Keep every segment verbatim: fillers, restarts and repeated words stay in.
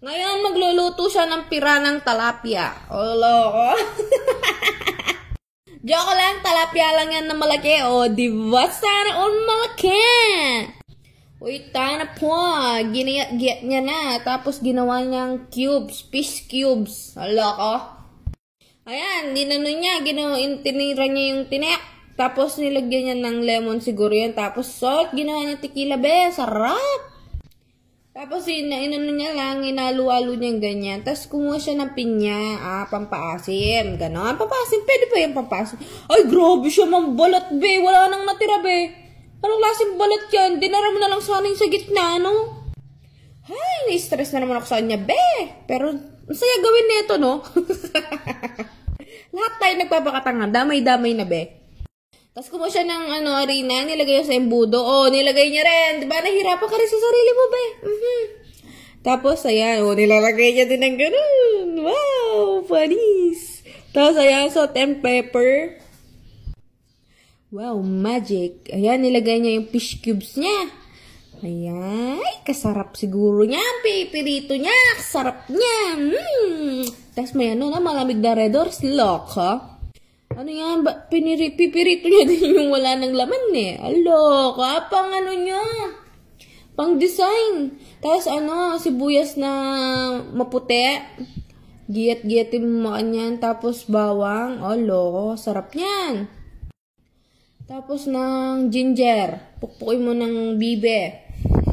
Ngayon, magluluto siya ng piranang talapia. O, loko. Joke lang, talapia lang yan na malaki. O, diba? Sana all malaki. Uy, tayo na po. Giniyat niya na. Tapos, ginawa niyang cubes. Fish cubes. O, loko. Ayan, dinano niya. Ginawa, tinira niya yung tinek. Tapos, nilagyan niya ng lemon siguro yan. Tapos, salt. Ginawa niya tequila, be. Sarap. Tapos, ina inano niya lang, inalu-alo niya ganyan. Tapos, kumuha siya ng pinya, ah, pampaasim. Ganon, pampaasim. Pwede pa yung pampaasim. Ay, grabe siya, mambalat, be. Wala nang natira, be. Anong klaseng balat yan? Dinara mo na lang sana yung sa gitna, no? Ay, na-stress na naman ako sa kanya, be. Pero, masaya gawin nito, no? Lahat tayo nagpapakatanga. Damay-damay na, be. Tapos kumuha siya ng ano, harina, nilagay sa embudo. Oh, nilagay niya rin. Diba, nahirapan ka rin sa sarili mo, be? Mm-hmm. Tapos, ayan, oh, nilalagay niya din ng ganun. Wow, panis. Tapos, ayan, salt and pepper. Wow, magic. Ayan, nilagay niya yung fish cubes niya. Ayan, kasarap siguro niya. Pipirito niya, kasarap niya. Mm. Tapos, may ano na, malamig na red doors. Lock, ha? Ano yan? Ba, piniri, pipirito niya din yung wala ng laman eh. Alo, kapang ano niya. Pang design. Tapos ano, sibuyas na maputi. Giyat-giyatin mo kanyan. Tapos bawang. Alo, sarap niyan. Tapos ng ginger. Pukpukin mo ng bibe.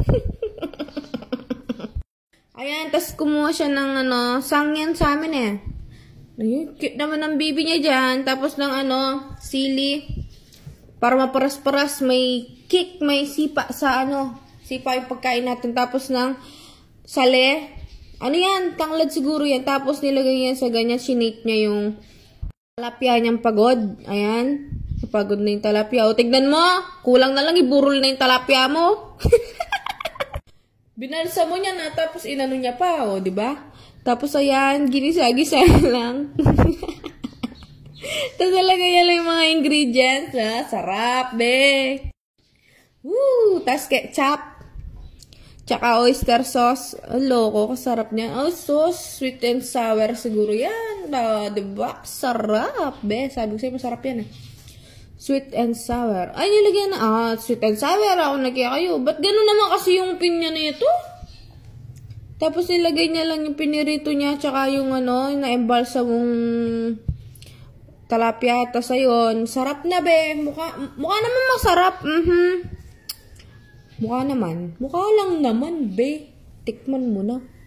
Ayan, tapos kumuha siya ng ano, sangyan sa amin eh. Ayun, cute naman ang bibi niya dyan. Tapos ng ano, sili. Para maparas-paras, may kick, may sipa sa ano, sipa yung pagkain natin. Tapos ng sale. Ano yan? Tanglad siguro yan. Tapos nilagay yan sa ganyan, sinake niya yung talapia niyang pagod. Ayan. Pagod na yung talapia. O, tignan mo. Kulang na lang, iburol na yung talapia mo. Binalsa mo niya na, tapos inano niya pa, o, diba? Tapos, ayan, ginisa-gisa lang. Tapos, nalagay niya lang yung mga ingredients. Ha? Sarap, be. Woo! Tapos, ketchup. Tsaka oyster sauce. Ang loko, kasarap niya. Oh, sauce, sweet and sour siguro yan. Ah, diba? Sarap, be. Sabi ko sa'yo, masarap yan, eh. Sweet and sour. Ay, nilagyan na. Ah, sweet and sour. Ako nagyaya kayo. Ba't gano'n naman kasi yung pinya na ito? Tapos nilagay niya lang yung pinirito niya tsaka yung ano, yung na-embalsa mong talapia. Tapos ayun, sarap na be. Mukha, mukha naman masarap. Mm-hmm. Mukha naman. Mukha lang naman be. Tikman mo na.